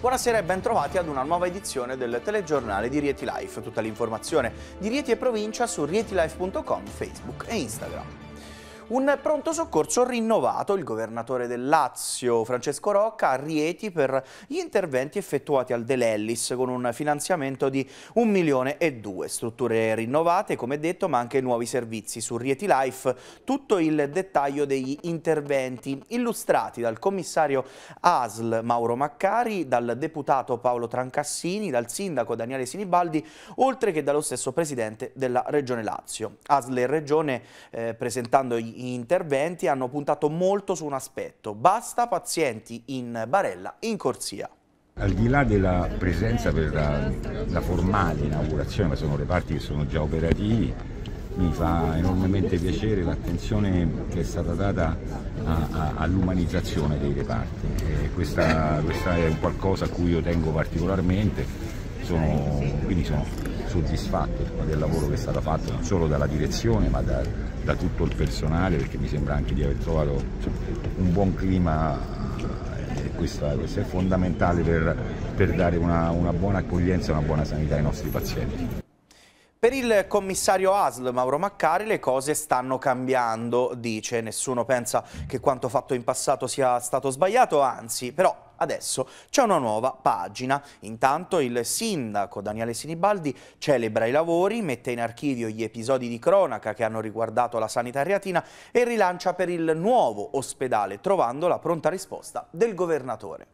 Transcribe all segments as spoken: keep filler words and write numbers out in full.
Buonasera e ben trovati ad una nuova edizione del telegiornale di Rieti Life. Tutta l'informazione di Rieti e provincia su rietilife punto com, Facebook e Instagram. Un pronto soccorso rinnovato. Il governatore del Lazio, Francesco Rocca, a Rieti per gli interventi effettuati al De Lellis con un finanziamento di un milione e due. Strutture rinnovate, come detto, ma anche nuovi servizi. Su Rieti Life tutto il dettaglio degli interventi illustrati dal commissario A S L Mauro Maccari, dal deputato Paolo Trancassini, dal sindaco Daniele Sinibaldi, oltre che dallo stesso presidente della Regione Lazio. A S L e Regione, eh, presentando gli interventi, hanno puntato molto su un aspetto: basta pazienti in barella in corsia. Al di là della presenza per la, la formale inaugurazione, ma sono reparti che sono già operativi, mi fa enormemente piacere l'attenzione che è stata data all'umanizzazione dei reparti. E questa, questa è un qualcosa a cui io tengo particolarmente, sono, quindi sono soddisfatto del lavoro che è stato fatto non solo dalla direzione ma da, da tutto il personale, perché mi sembra anche di aver trovato un buon clima. E questo, questo è fondamentale per, per dare una, una buona accoglienza e una buona sanità ai nostri pazienti. Per il commissario A S L Mauro Maccari le cose stanno cambiando, dice. Nessuno pensa che quanto fatto in passato sia stato sbagliato, anzi, però adesso c'è una nuova pagina. Intanto il sindaco Daniele Sinibaldi celebra i lavori, mette in archivio gli episodi di cronaca che hanno riguardato la sanità reatina e rilancia per il nuovo ospedale, trovando la pronta risposta del governatore.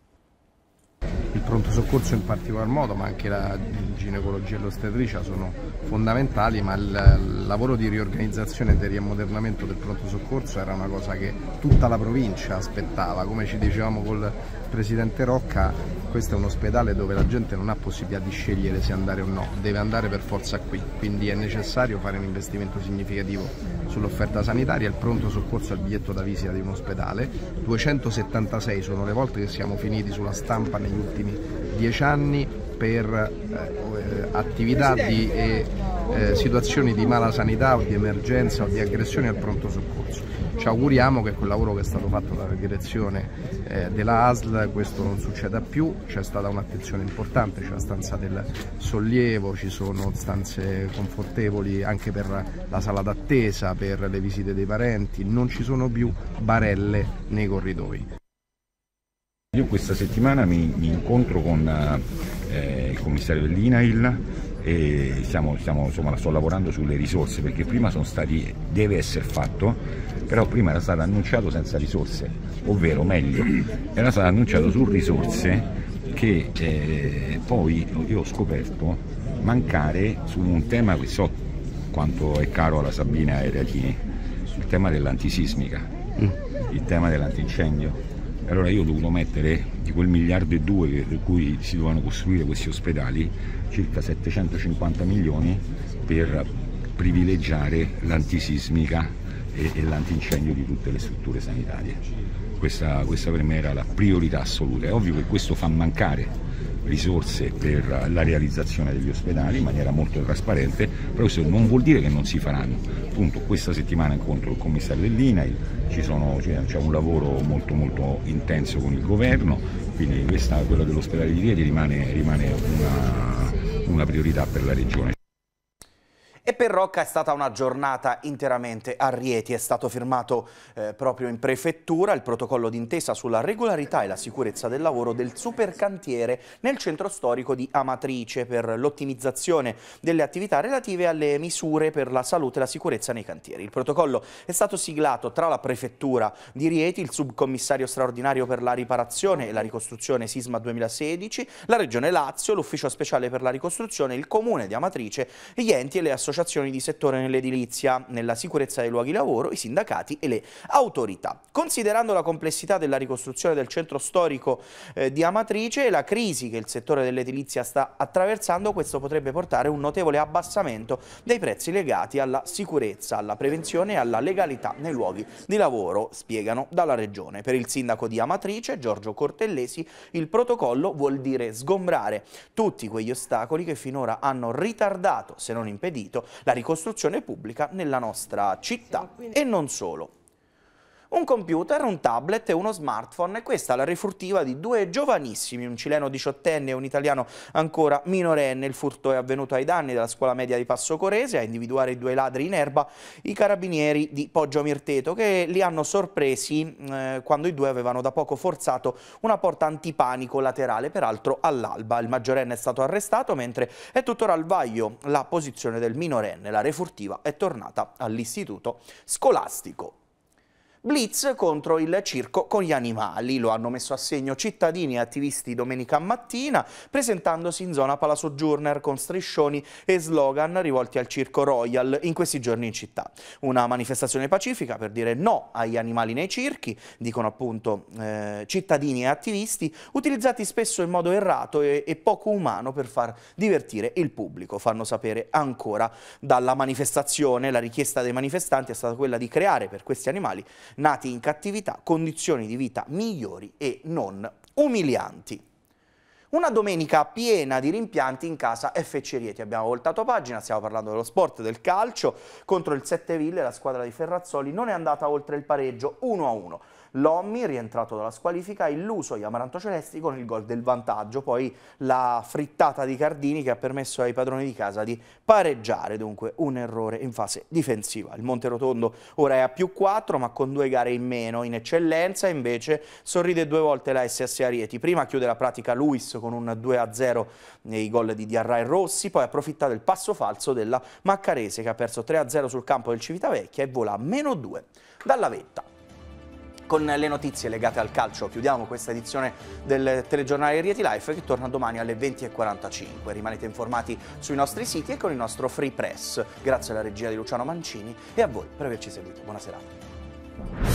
Il pronto soccorso in particolar modo, ma anche la ginecologia e l'ostetricia sono fondamentali, ma il, il lavoro di riorganizzazione e di riammodernamento del pronto soccorso era una cosa che tutta la provincia aspettava. Come ci dicevamo col presidente Rocca, questo è un ospedale dove la gente non ha possibilità di scegliere se andare o no, deve andare per forza qui, quindi è necessario fare un investimento significativo sull'offerta sanitaria. Il pronto soccorso è il biglietto da visita di un ospedale, duecentosettantasei sono le volte che siamo finiti sulla stampa negli ultimi dieci anni per eh, attività di eh, eh, situazioni di mala sanità o di emergenza o di aggressione al pronto soccorso. Ci auguriamo che quel lavoro che è stato fatto dalla direzione eh, della A S L questo non succeda più. C'è stata un'attenzione importante, c'è la stanza del sollievo, ci sono stanze confortevoli anche per la sala d'attesa, per le visite dei parenti, non ci sono più barelle nei corridoi. Io questa settimana mi, mi incontro con eh, il commissario dell'I N A I L e stiamo, stiamo, insomma, sto lavorando sulle risorse, perché prima sono stati, deve essere fatto, però prima era stato annunciato senza risorse, ovvero meglio, era stato annunciato su risorse che eh, poi io ho scoperto mancare su un tema che so quanto è caro alla Sabina e ai Reatini, il tema dell'antisismica, mm. il tema dell'antincendio. Allora io ho dovuto mettere di quel miliardo e due per cui si dovevano costruire questi ospedali circa settecentocinquanta milioni per privilegiare l'antisismica e, e l'antincendio di tutte le strutture sanitarie. Questa, questa per me era la priorità assoluta. È ovvio che questo fa mancare risorse per la realizzazione degli ospedali in maniera molto trasparente, però questo non vuol dire che non si faranno. Appunto questa settimana incontro il commissario dell'I N A I L, c'è un lavoro molto molto intenso con il governo, quindi questa, quello dell'ospedale di Rieti rimane, rimane una, una priorità per la regione. E per Rocca è stata una giornata interamente a Rieti. È stato firmato eh, proprio in prefettura il protocollo d'intesa sulla regolarità e la sicurezza del lavoro del supercantiere nel centro storico di Amatrice per l'ottimizzazione delle attività relative alle misure per la salute e la sicurezza nei cantieri. Il protocollo è stato siglato tra la prefettura di Rieti, il subcommissario straordinario per la riparazione e la ricostruzione Sisma duemilasedici, la Regione Lazio, l'Ufficio Speciale per la Ricostruzione, il Comune di Amatrice e gli enti e le associazioni di settore nell'edilizia, nella sicurezza dei luoghi di lavoro, i sindacati e le autorità. Considerando la complessità della ricostruzione del centro storico eh, di Amatrice e la crisi che il settore dell'edilizia sta attraversando, questo potrebbe portare a un notevole abbassamento dei prezzi legati alla sicurezza, alla prevenzione e alla legalità nei luoghi di lavoro, spiegano dalla Regione. Per il sindaco di Amatrice, Giorgio Cortellesi, il protocollo vuol dire sgombrare tutti quegli ostacoli che finora hanno ritardato, se non impedito, la ricostruzione pubblica nella nostra città e non solo. Un computer, un tablet e uno smartphone, e questa è la refurtiva di due giovanissimi, un cileno diciottenne e un italiano ancora minorenne. Il furto è avvenuto ai danni della scuola media di Passo Corese. A individuare i due ladri in erba i carabinieri di Poggio Mirteto, che li hanno sorpresi eh, quando i due avevano da poco forzato una porta antipanico laterale, peraltro all'alba. Il maggiorenne è stato arrestato, mentre è tuttora al vaglio la posizione del minorenne. La refurtiva è tornata all'istituto scolastico. Blitz contro il circo con gli animali, lo hanno messo a segno cittadini e attivisti domenica mattina, presentandosi in zona Palasojourner con striscioni e slogan rivolti al circo Royal in questi giorni in città. Una manifestazione pacifica per dire no agli animali nei circhi, dicono appunto eh, cittadini e attivisti, utilizzati spesso in modo errato e, e poco umano per far divertire il pubblico. Fanno sapere ancora dalla manifestazione. La richiesta dei manifestanti è stata quella di creare per questi animali nati in cattività condizioni di vita migliori e non umilianti. Una domenica piena di rimpianti in casa F C Rieti. Abbiamo voltato pagina, stiamo parlando dello sport, del calcio. Contro il Setteville la squadra di Ferrazzoli non è andata oltre il pareggio uno a uno. L'Ommi, rientrato dalla squalifica, ha illuso gli amarantocelesti con il gol del vantaggio, poi la frittata di Cardini che ha permesso ai padroni di casa di pareggiare, dunque un errore in fase difensiva. Il Monterotondo ora è a più quattro, ma con due gare in meno. In eccellenza invece sorride due volte la S S A Rieti. Prima chiude la pratica Luis con un due a zero nei gol di Diarra e Rossi, poi approfitta del passo falso della Maccarese, che ha perso tre a zero sul campo del Civitavecchia e vola a meno due dalla vetta. Con le notizie legate al calcio chiudiamo questa edizione del telegiornale Rieti Life, che torna domani alle venti e quarantacinque. Rimanete informati sui nostri siti e con il nostro Free Press. Grazie alla regia di Luciano Mancini e a voi per averci seguito. Buona serata.